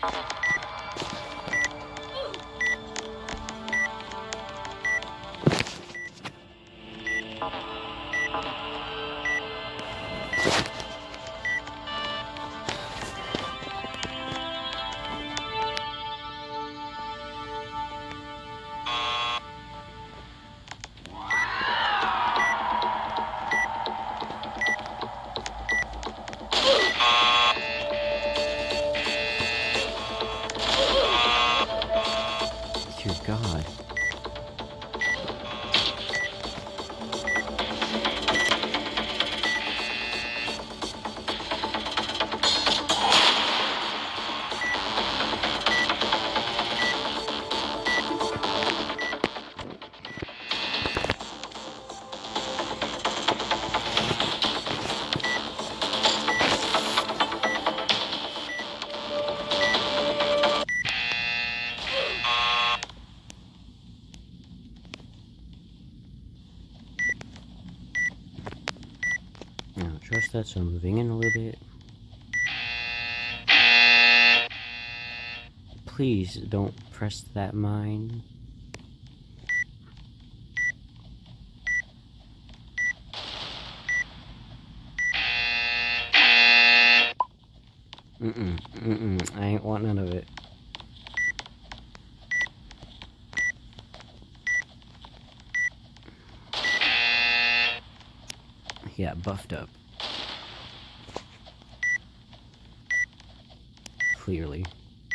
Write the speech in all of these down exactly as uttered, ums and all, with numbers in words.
Dear God. Now, trust that, so I'm moving in a little bit. Please don't press that mine. Mm-mm, mm-mm, I ain't want none of it. Yeah, buffed up. Clearly.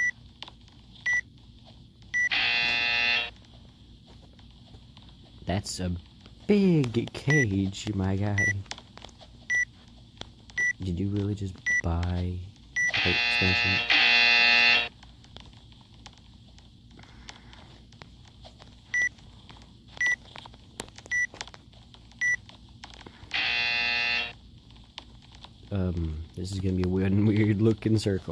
That's a big cage, my guy. Did you really just buy the expansion? Um, this is gonna be a weird, weird looking circle.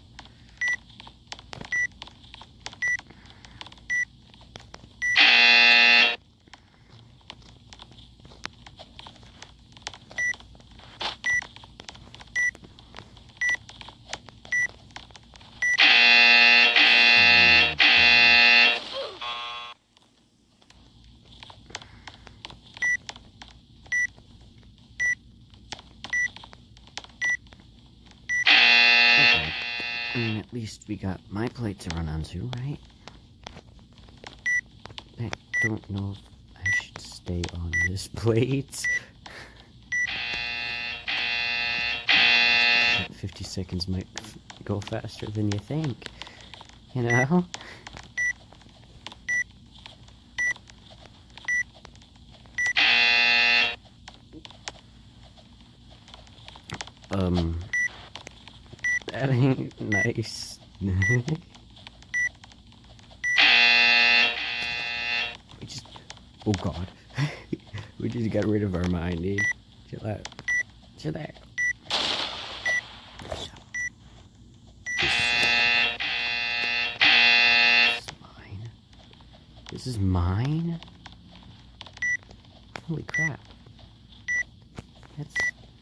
I mean, at least we got my plate to run onto, right? I don't know if I should stay on this plate. That fifty seconds might go faster than you think, you know? Um... That ain't nice. We just... Oh god. We just got rid of our mind, dude. Chill out. Chill out. This is mine? This is mine? Holy crap. That's...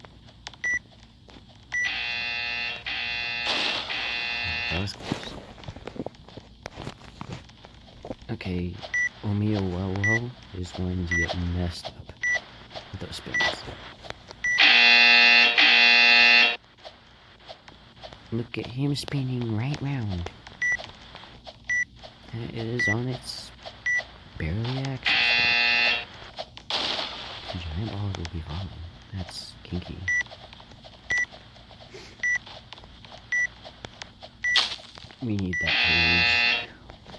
That was close. Okay, Omiawello is going to get messed up with those spins. Look at him spinning right round. And it is on its barely axis. The giant ball will be falling. That's kinky. We need that cage.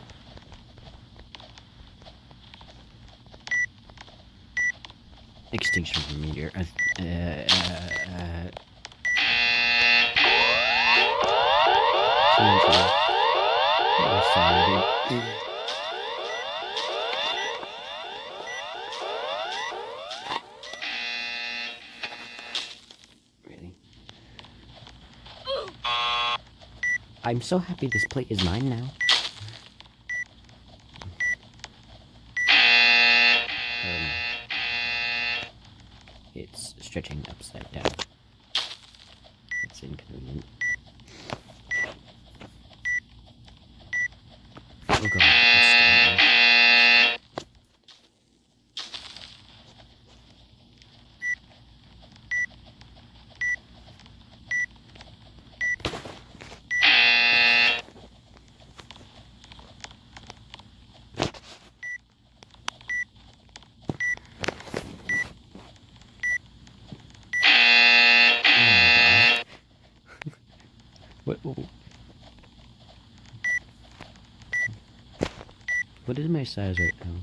Extinction of the meteor. Uh, uh, uh, oh, sorry, dude. Really? I'm so happy this plate is mine now. Um, it's stretching upside down. It's inconvenient. Oh god, it's still What, what, what is my size right now?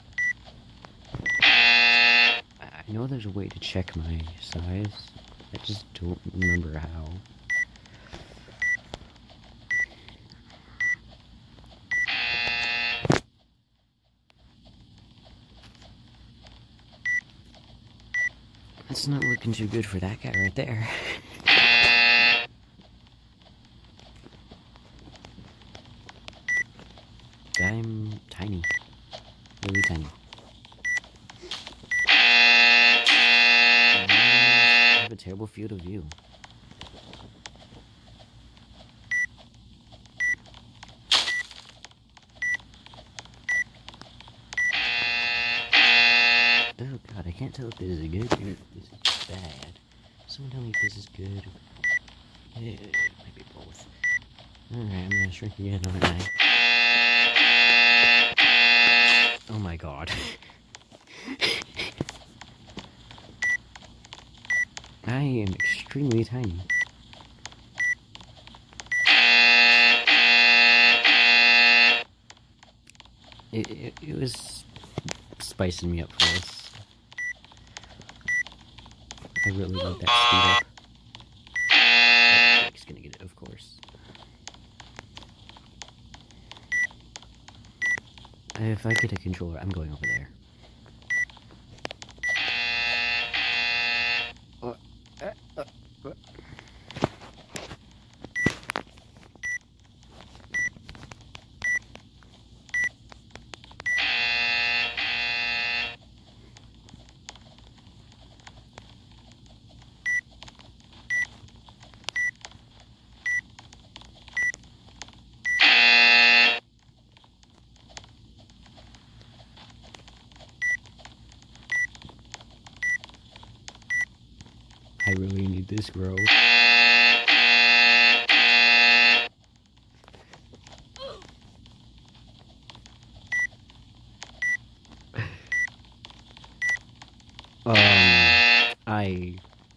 I know there's a way to check my size. I just don't remember how. That's not looking too good for that guy right there. I'm tiny. Really tiny. I have a terrible field of view. Oh god, I can't tell if this is good or if this is bad. Someone tell me if this is good. It might be both. Alright, I'm gonna shrink again, aren't I? Oh my god. I am extremely tiny. It, it, it was spicing me up for this. I really need that speed up. Jake's gonna get it, of course. If I get a controller, I'm going over there. Uh, uh, uh, uh. I really need this grow. um, I...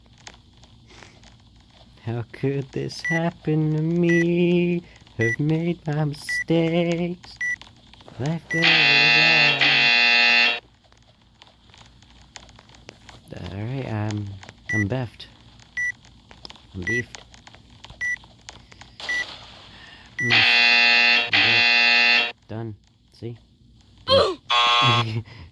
How could this happen to me? Have made my mistakes. Life goes on. Alright, I'm... I'm beefed. I'm beefed. Mm. Done. See?